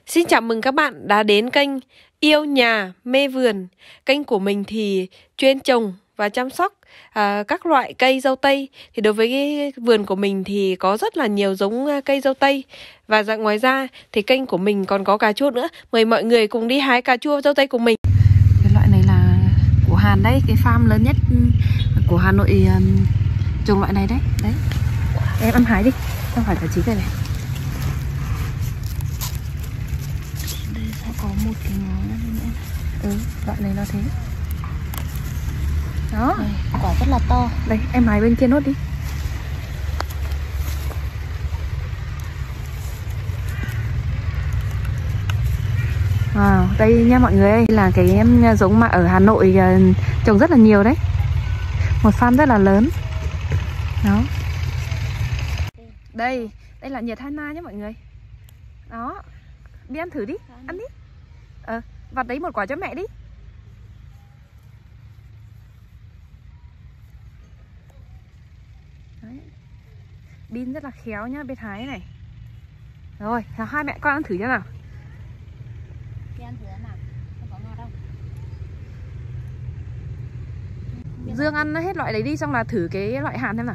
Xin chào mừng các bạn đã đến kênh Yêu Nhà Mê Vườn. Kênh của mình thì chuyên trồng và chăm sóc các loại cây dâu tây. Thì đối với cái vườn của mình thì có rất là nhiều giống cây dâu tây. Và ngoài ra thì kênh của mình còn có cà chua nữa. Mời mọi người cùng đi hái cà chua dâu tây cùng mình. Cái loại này là của Hàn đấy, cái farm lớn nhất của Hà Nội trồng loại này đấy. Đấy. Em hái đi, em hái cả chí cây này. Có một cái ngón nữa. Loại này nó thế. Đó. Đây, quả rất là to. Đây, em hái bên kia nốt đi. Đây nha mọi người ơi, là cái giống mà ở Hà Nội trồng rất là nhiều đấy. Một farm rất là lớn. Đó. Đây là nhiệt Hana nhé mọi người. Đó. Đi ăn thử đi, ăn đi. Vặt đấy một quả cho mẹ đi. Đấy. Bin rất là khéo nhá, bên hái này. Rồi, hai mẹ con ăn thử cho nào. Đi ăn thử nào, không có ngọt đâu. Dương ăn hết loại đấy đi, xong là thử cái loại Hàn xem nào.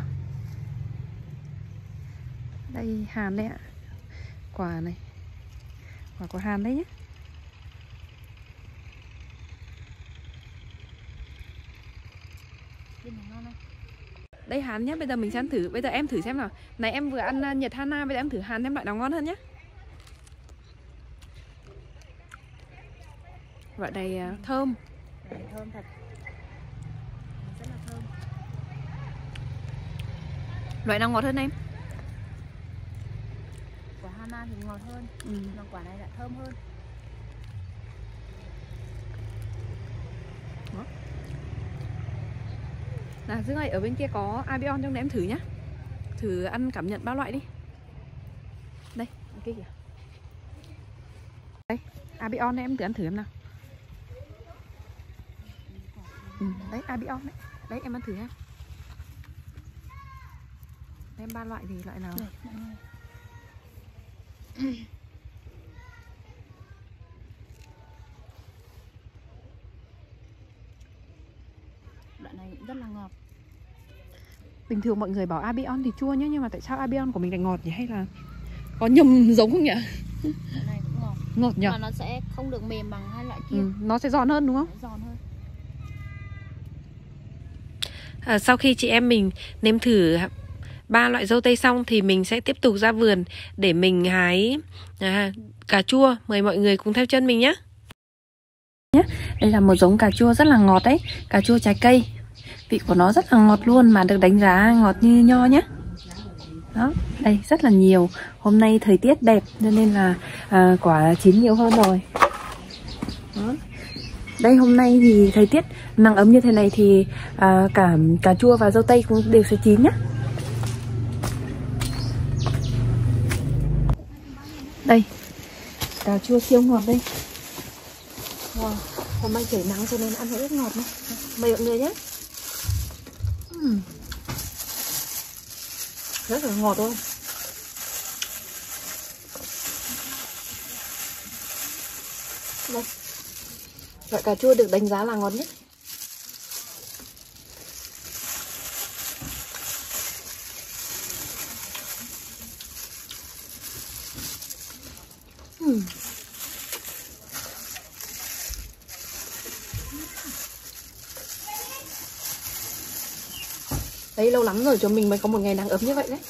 Đây, Hàn đấy ạ. Quả này. Quả của Hàn đấy nhé. Đây Hàn nhé, bây giờ mình sẽ ăn thử. Bây giờ em thử xem nào. Này em vừa ăn nhiệt Hana, bây giờ em thử Hàn xem loại nào ngon hơn nhé. Loại này thơm. Thơm thật. Rất là thơm. Loại nào ngọt hơn em? Quả Hana thì ngọt hơn, còn quả này lại thơm hơn. Đó. Nào Dương ơi, ở bên kia có Albion trong đấy em thử nhá. Thử ăn cảm nhận 3 loại đi. Đây, ở kia kìa. Đây, Albion này em thử ăn thử em nào. Đấy, Albion đấy. Đấy, em ăn thử em. Em 3 loại thì loại nào? Đây, loại này cũng rất là ngọt. Bình thường mọi người bảo Albion thì chua nhá, nhưng mà tại sao Albion của mình lại ngọt nhỉ? Hay là có nhầm giống không nhỉ? Loại này cũng ngọt. Ngọt nhỉ? Mà nó sẽ không được mềm bằng hai loại kia. Nó sẽ giòn hơn đúng không? Giòn hơn. Sau khi chị em mình nếm thử 3 loại dâu tây xong thì mình sẽ tiếp tục ra vườn để mình hái cà chua. Mời mọi người cùng theo chân mình nhé. Đây là một giống cà chua rất là ngọt đấy. Cà chua trái cây. Vị của nó rất là ngọt luôn, mà được đánh giá ngọt như nho nhé. Đó, đây rất là nhiều. Hôm nay thời tiết đẹp nên là quả chín nhiều hơn rồi. Đó. Đây hôm nay thì thời tiết nắng ấm như thế này thì cả cà chua và dâu tây cũng đều sẽ chín nhé. Đây, cà chua siêu ngọt đây. Wow, hôm nay trời nắng cho nên ăn rất ngọt nhé. Mời mọi người nhé. Rất là ngọt luôn. Đây, loại cà chua được đánh giá là ngọt nhất. Đấy, lâu lắm rồi chúng mình mới có một ngày nắng ấm như vậy đấy.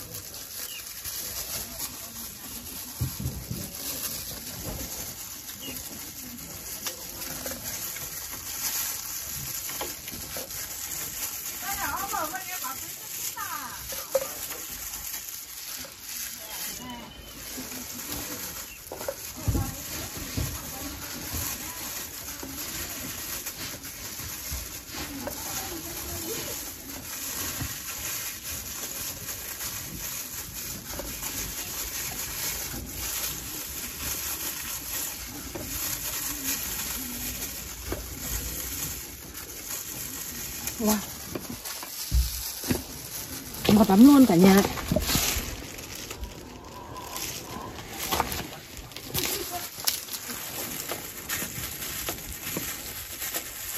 Wow, ngọt lắm luôn cả nhà.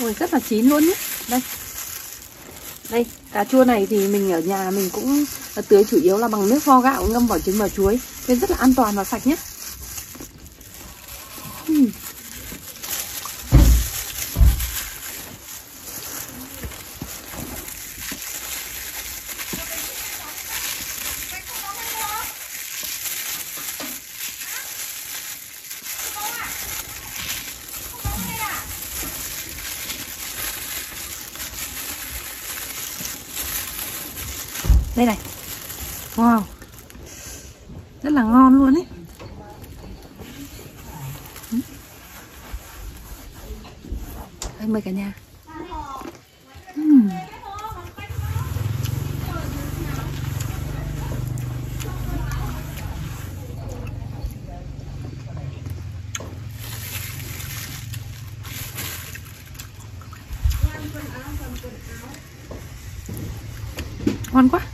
rồi, rất là chín luôn nhé. Đây. Đây, cà chua này thì mình ở nhà mình cũng tưới chủ yếu là bằng nước vo gạo ngâm vỏ trứng và chuối. Nên rất là an toàn và sạch nhé. Đây này. Wow. Rất là ngon luôn ấy. Đây, mời cả nhà. Ngon quá.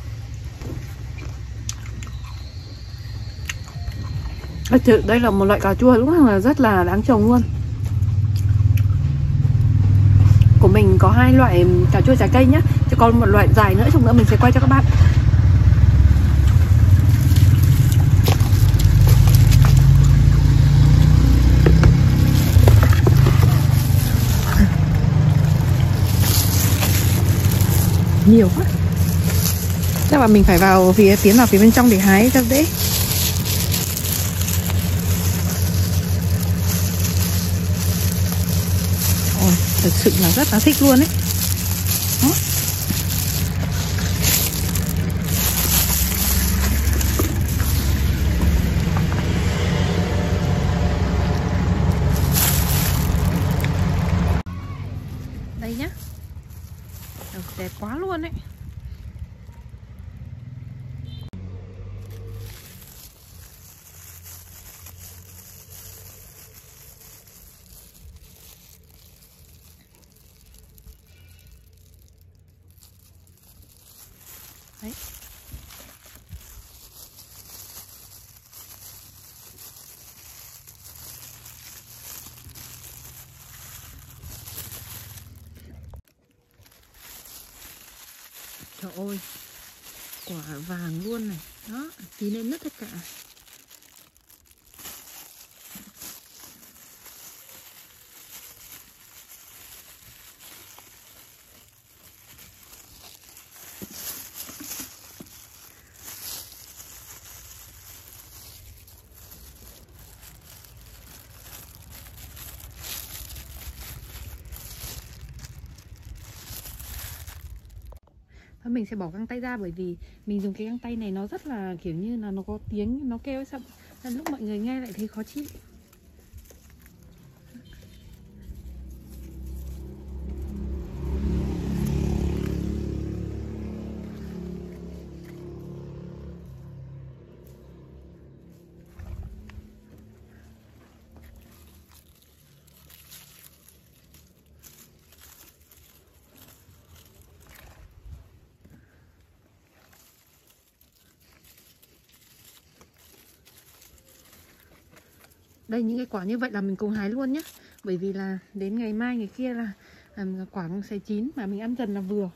Đây là một loại cà chua đúng là rất là đáng trồng luôn. Của mình có 2 loại cà chua trái cây nhá, chứ còn một loại dài nữa, chút nữa mình sẽ quay cho các bạn. Nhiều quá. Chắc là mình phải tiến vào phía bên trong để hái cho dễ. Ôi, thực sự là rất là thích luôn ấy. Đó. Đây nhá. Đẹp quá luôn ấy. Đấy. Trời ơi, quả vàng luôn này. Đó, tí lên nứt tất cả. Mình sẽ bỏ găng tay ra bởi vì mình dùng cái găng tay này nó rất là kiểu như là nó có tiếng nó kêu ấy, sao lúc mọi người nghe lại thấy khó chịu. Đây, những cái quả như vậy là mình cùng hái luôn nhé. Bởi vì là đến ngày mai ngày kia là quả nó sẽ chín, mà mình ăn dần là vừa.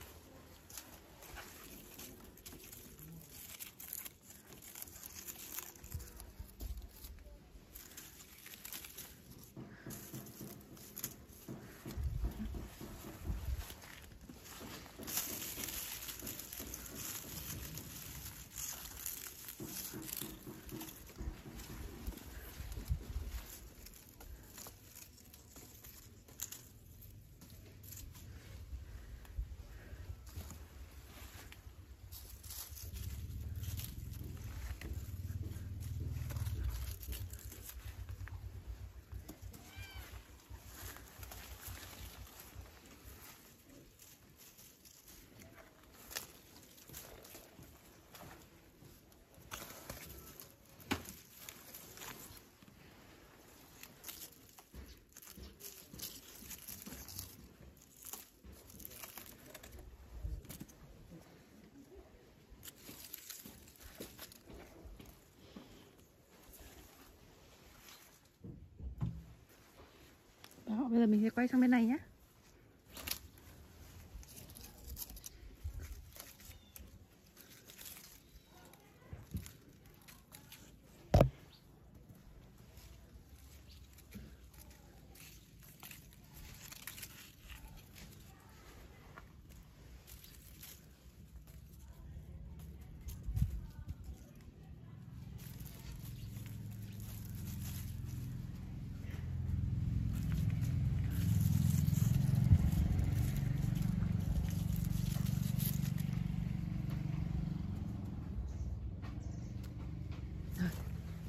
Đó, bây giờ mình sẽ quay sang bên này nhé.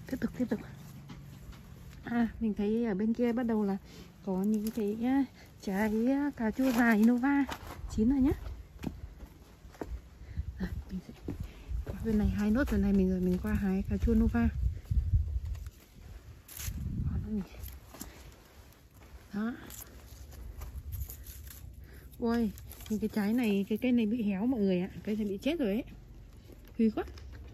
tiếp tục. Mình thấy ở bên kia bắt đầu là có những cái trái cà chua dài Nova chín rồi nhá. Mình sẽ qua bên này hái nốt rồi này mình qua hái cà chua Nova. Đó. Ôi, những cái trái này, cái cây này bị héo mọi người ạ. Cây này bị chết rồi ấy. Hư quá.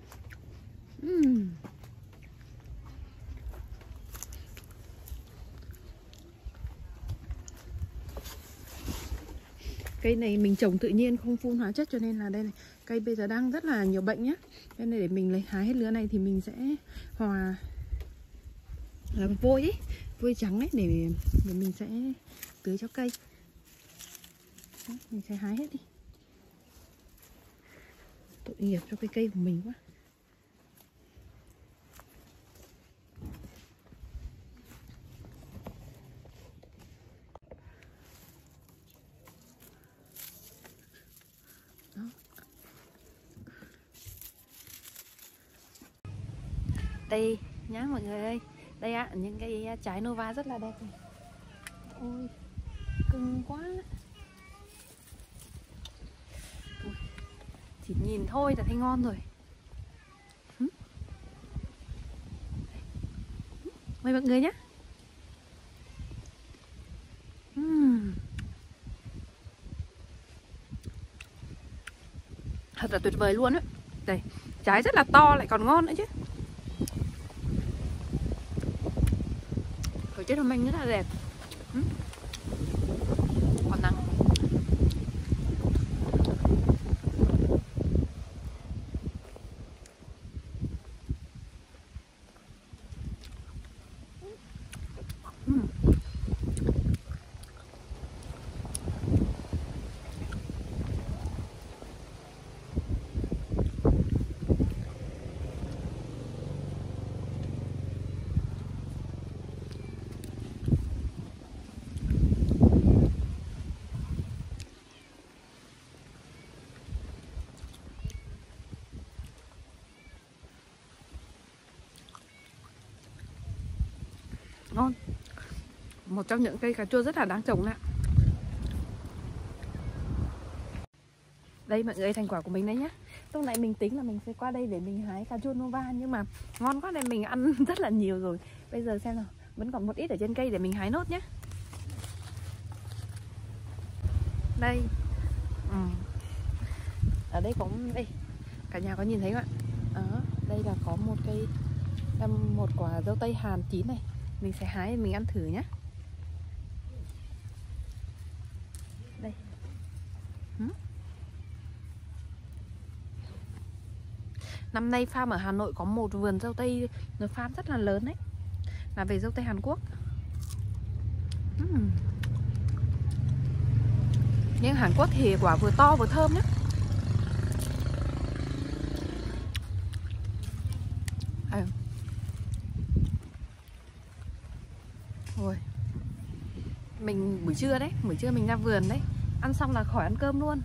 Cây này mình trồng tự nhiên không phun hóa chất cho nên là đây này, cây bây giờ đang rất là nhiều bệnh nhá. Nên để mình lấy hái hết lứa này thì mình sẽ hòa vôi ấy, vôi trắng ấy để mình sẽ tưới cho cây. Đó, mình sẽ hái hết đi. Tội nghiệp cho cái cây của mình quá. Đó. Đây nhá mọi người ơi. Đây ạ, những cái trái Nova rất là đẹp này. Ôi, cưng quá. Ui, chỉ nhìn thôi đã thấy ngon rồi. Mời mọi người nhé. Thật là tuyệt vời luôn á. Đây, trái rất là to lại còn ngon nữa chứ. Thời tiết hôm nay rất là đẹp. Còn nắng. Ngon. Một trong những cây cà chua rất là đáng trồng ạ. Đây mọi người, thành quả của mình đấy nhá. Lúc nãy mình tính là mình sẽ qua đây để mình hái cà chua Nova, nhưng mà ngon quá nên mình ăn rất là nhiều rồi. Bây giờ xem nào, vẫn còn một ít ở trên cây để mình hái nốt nhé. Đây. Ở đây có đây, cả nhà có nhìn thấy không ạ? Đó, đây là có một cây, một quả dâu tây hàn chín này. Mình sẽ hái mình ăn thử nhé. Đây. Năm nay farm ở Hà Nội có một vườn dâu tây farm rất là lớn đấy, là về dâu tây Hàn Quốc. Nhưng Hàn Quốc thì quả vừa to vừa thơm nhé. Rồi. Mình buổi trưa mình ra vườn đấy, ăn xong là khỏi ăn cơm luôn.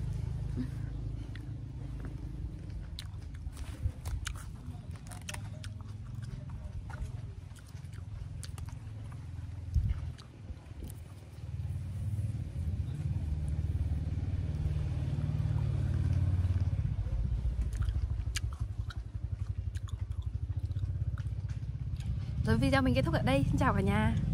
Rồi video mình kết thúc ở đây. Xin chào cả nhà.